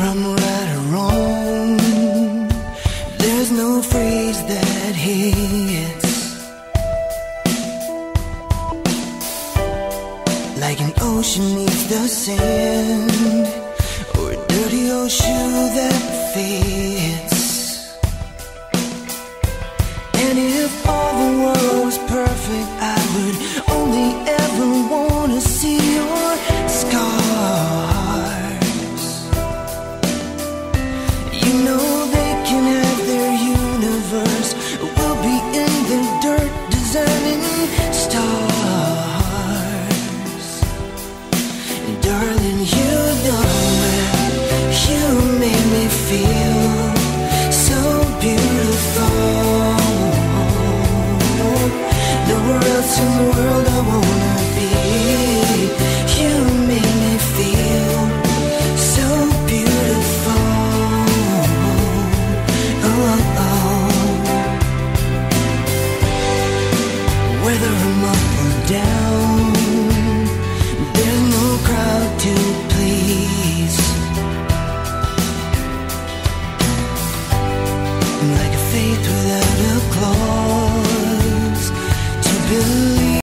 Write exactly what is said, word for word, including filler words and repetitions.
I'm right or wrong, there's no phrase that hits like an ocean needs the sand, or a dirty old shoe that fits. And if all the world was perfect, I would only ever want to see your scars. You know they can have their universe, we'll be in the dirt designing stars. And darling, you know that you made me feel so beautiful. Nowhere else in the world